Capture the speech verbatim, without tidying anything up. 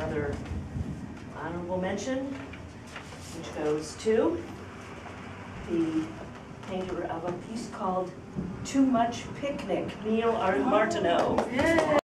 another honorable mention, which goes to the painter of a piece called Too Much Picnic, Neal Martineau. Yeah.